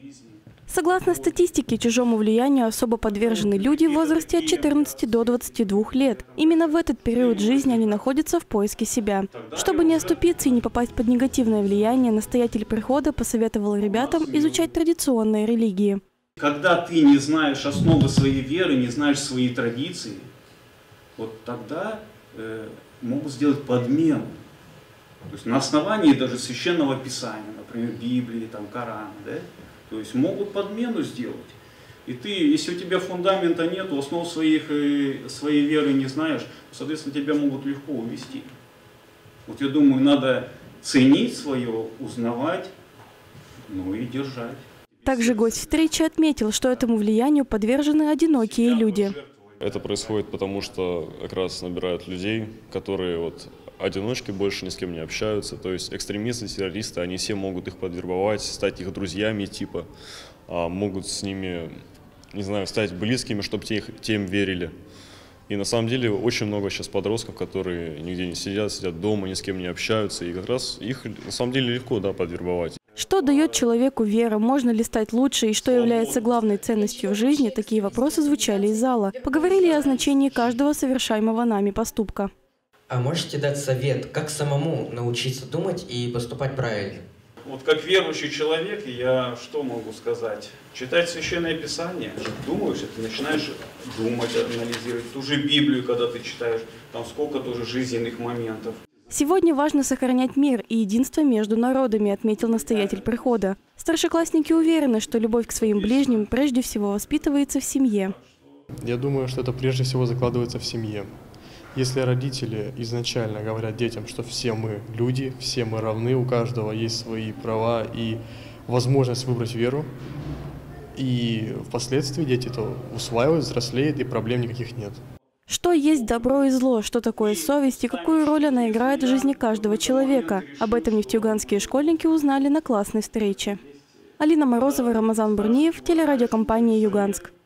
Согласно статистике, чужому влиянию особо подвержены люди в возрасте от 14 до 22 лет. Именно в этот период жизни они находятся в поиске себя. Чтобы не оступиться и не попасть под негативное влияние, настоятель прихода посоветовал ребятам изучать традиционные религии. Когда ты не знаешь основы своей веры, не знаешь свои традиции, вот тогда могут сделать подмену. То есть на основании даже священного писания, например, Библии, там, Корана, да? То есть могут подмену сделать. И ты, если у тебя фундамента нет, основ своей веры не знаешь, соответственно, тебя могут легко увести. Вот я думаю, надо ценить свое, узнавать, ну и держать. Также гость встречи отметил, что этому влиянию подвержены одинокие люди. Это происходит потому, что как раз набирают людей, которые вот одиночки, больше ни с кем не общаются. То есть экстремисты, террористы, они все могут их подвербовать, стать их друзьями, типа, могут с ними, не знаю, стать близкими, чтобы те им верили. И на самом деле очень много сейчас подростков, которые нигде не сидят дома, ни с кем не общаются. И как раз их на самом деле легко, да, подвербовать. Что дает человеку вера? Можно ли стать лучше? И что является главной ценностью в жизни? Такие вопросы звучали из зала. Поговорили о значении каждого совершаемого нами поступка. А можете дать совет, как самому научиться думать и поступать правильно? Вот как верующий человек, я что могу сказать? Читать Священное Писание, думаешь, ты начинаешь думать, анализировать. Ту же Библию, когда ты читаешь, там сколько тоже жизненных моментов. Сегодня важно сохранять мир и единство между народами, отметил настоятель прихода. Старшеклассники уверены, что любовь к своим ближним прежде всего воспитывается в семье. Я думаю, что это прежде всего закладывается в семье. Если родители изначально говорят детям, что все мы люди, все мы равны, у каждого есть свои права и возможность выбрать веру, и впоследствии дети это усваивают, взрослеют, и проблем никаких нет. Что есть добро и зло, что такое совесть и какую роль она играет в жизни каждого человека? Об этом нефтеюганские школьники узнали на классной встрече. Алина Морозова, Рамазан Бурниев, телерадиокомпания «Юганск».